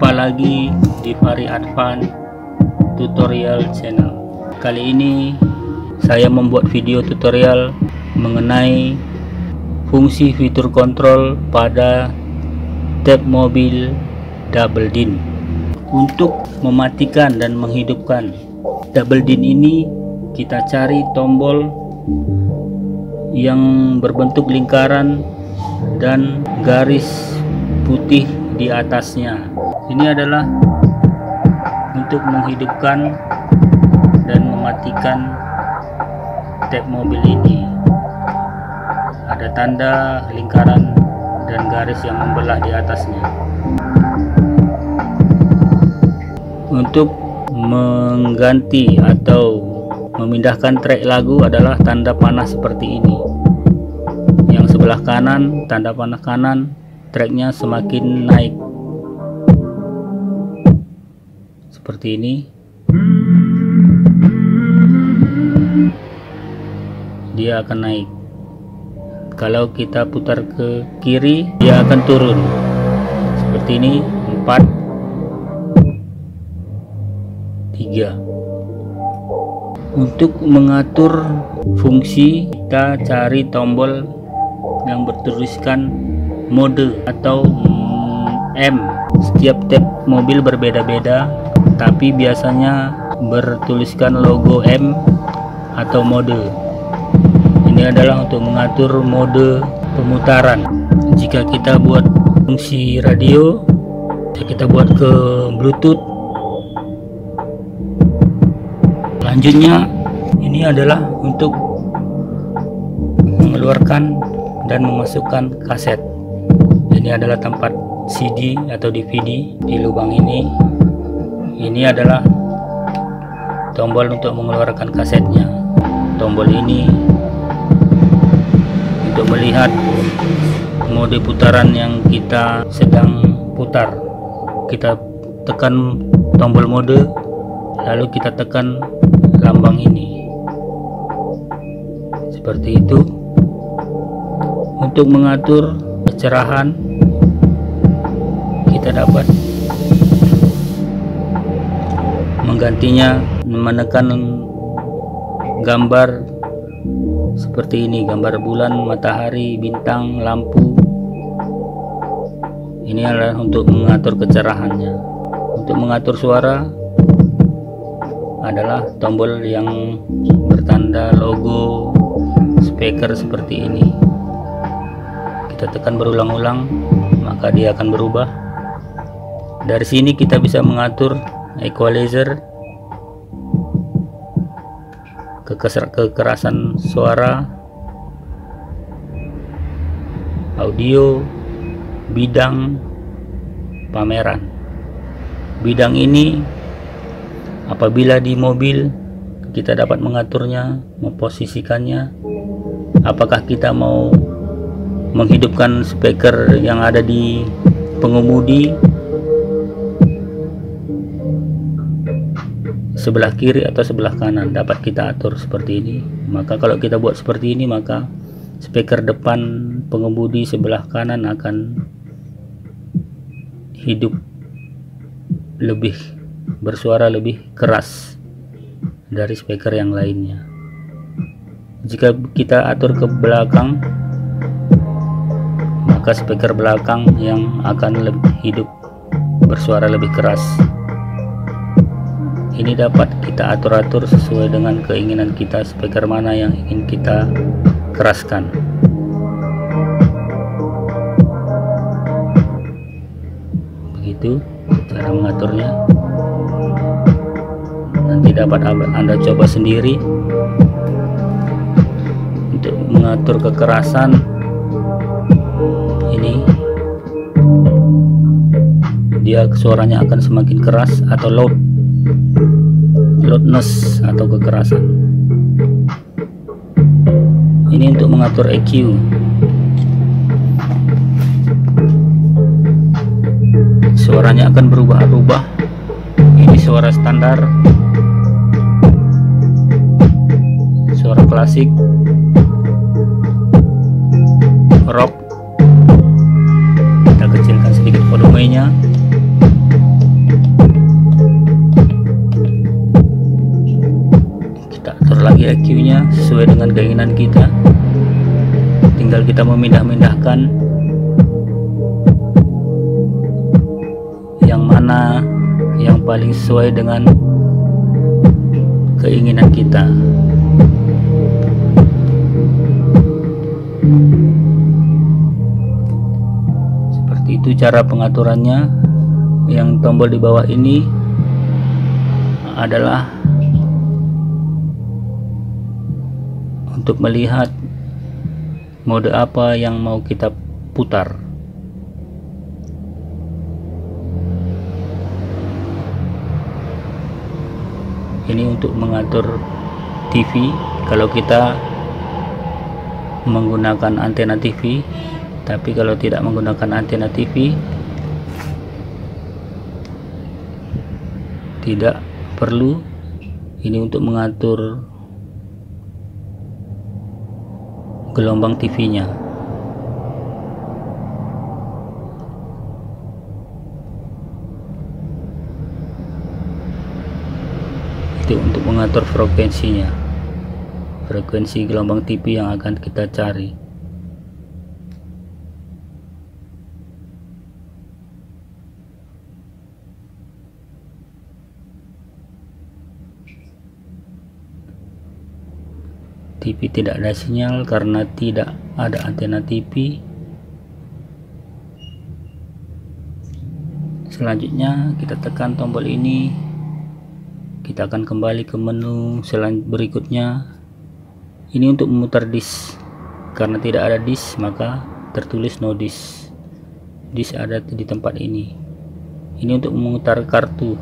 Jumpa lagi di Fahri Advan Tutorial Channel. Kali ini saya membuat video tutorial mengenai fungsi fitur kontrol pada tab mobil double din. Untuk mematikan dan menghidupkan double din ini, kita cari tombol yang berbentuk lingkaran dan garis putih di atasnya. Ini adalah untuk menghidupkan dan mematikan tab mobil ini. Ada tanda lingkaran dan garis yang membelah di atasnya. Untuk mengganti atau memindahkan track lagu adalah tanda panah seperti ini. Yang sebelah kanan, tanda panah kanan, tracknya semakin naik seperti ini. Dia akan naik. Kalau kita putar ke kiri, dia akan turun seperti ini. 4 3. Untuk mengatur fungsi, kita cari tombol yang bertuliskan mode atau M. Setiap tab mobil berbeda-beda, tapi biasanya bertuliskan logo M atau mode. Ini adalah untuk mengatur mode pemutaran. Jika kita buat fungsi radio, kita buat ke Bluetooth. Selanjutnya, ini adalah untuk mengeluarkan dan memasukkan kaset. Ini adalah tempat CD atau DVD di lubang ini. Ini adalah tombol untuk mengeluarkan kasetnya. Tombol ini untuk melihat mode putaran yang kita sedang putar. Kita tekan tombol mode, lalu kita tekan lambang ini seperti itu. Untuk mengatur kecerahan, kita dapat menggantinya menekan gambar seperti ini, gambar bulan, matahari, bintang, lampu. Ini adalah untuk mengatur kecerahannya. Untuk mengatur suara adalah tombol yang bertanda logo speaker seperti ini. Kita tekan berulang-ulang, maka dia akan berubah. Dari sini kita bisa mengatur equalizer, kekerasan suara, audio, bidang, pameran. Bidang ini apabila di mobil kita dapat mengaturnya, memposisikannya. Apakah kita mau menghidupkan speaker yang ada di pengemudi sebelah kiri atau sebelah kanan, dapat kita atur seperti ini. Maka kalau kita buat seperti ini, maka speaker depan pengemudi sebelah kanan akan hidup, lebih bersuara lebih keras dari speaker yang lainnya. Jika kita atur ke belakang, maka speaker belakang yang akan lebih hidup, bersuara lebih keras. Ini dapat kita atur-atur sesuai dengan keinginan kita, speaker mana yang ingin kita keraskan. Begitu cara mengaturnya. Nanti dapat Anda coba sendiri. Untuk mengatur kekerasan, ini dia suaranya akan semakin keras atau loudness atau kekerasan. Ini untuk mengatur EQ. Suaranya akan berubah-ubah. Ini suara standar, suara klasik, rock. Kita kecilkan sedikit volumenya. lagi EQ-nya sesuai dengan keinginan kita. Tinggal kita memindah-mindahkan yang mana yang paling sesuai dengan keinginan kita. Seperti itu cara pengaturannya. Yang tombol di bawah ini adalah untuk melihat mode apa yang mau kita putar. Ini untuk mengatur TV kalau kita menggunakan antena TV, tapi kalau tidak menggunakan antena TV tidak perlu. Ini untuk mengatur gelombang TV-nya. Itu untuk mengatur frekuensinya, frekuensi gelombang TV yang akan kita cari. TV tidak ada sinyal karena tidak ada antena TV. Selanjutnya kita tekan tombol ini, kita akan kembali ke menu berikutnya. Ini untuk memutar disk. Karena tidak ada disk maka tertulis no disk. Disk ada di tempat ini. Ini untuk memutar kartu.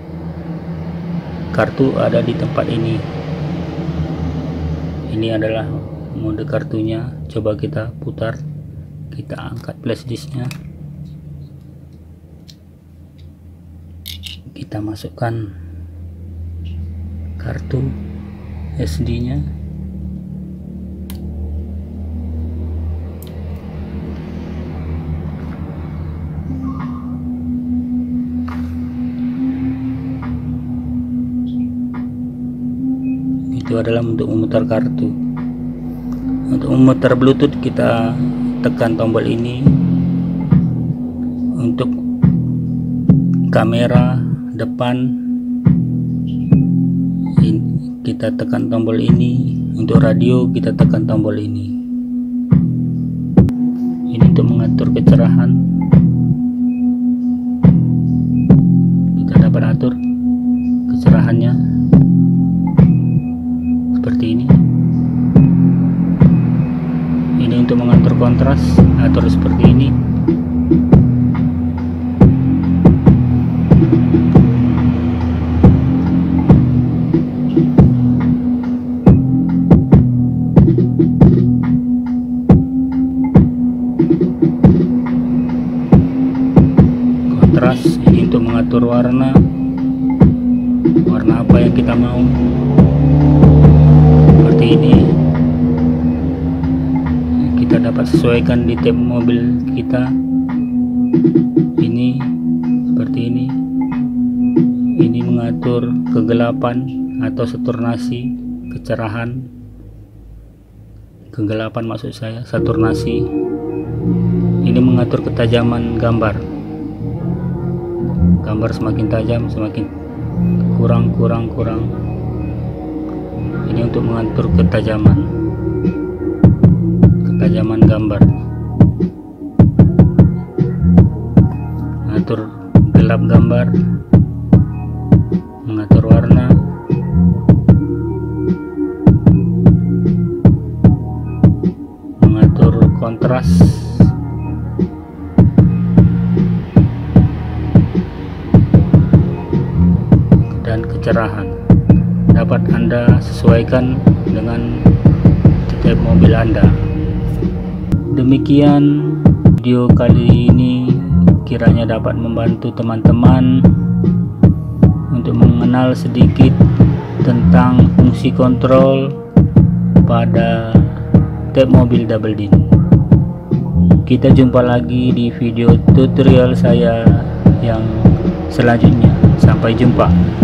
Kartu ada di tempat ini. Ini adalah mode kartunya. Coba kita putar, kita angkat flash disknya, kita masukkan kartu SD nya. Itu adalah untuk memutar kartu. Untuk memutar Bluetooth kita tekan tombol ini. Untuk kamera depan kita tekan tombol ini. Untuk radio kita tekan tombol ini. Ini untuk mengatur kecerahan. Kita dapat atur kecerahannya seperti ini. Ini untuk mengatur kontras, atur seperti ini. Kontras ini untuk mengatur warna apa yang kita mau. Seperti ini kita dapat sesuaikan di tab mobil kita. Ini seperti ini. Ini mengatur kegelapan atau saturnasi, kecerahan, kegelapan maksud saya, saturnasi. Ini mengatur ketajaman gambar. Gambar semakin tajam, semakin kurang. Ini untuk mengatur ketajaman gambar. Mengatur gelap gambar, mengatur warna, mengatur kontras, dan kecerahan. Dapat Anda sesuaikan dengan tab mobil Anda. Demikian video kali ini, kiranya dapat membantu teman-teman untuk mengenal sedikit tentang fungsi kontrol pada tab mobil double din. Kita jumpa lagi di video tutorial saya yang selanjutnya. Sampai jumpa.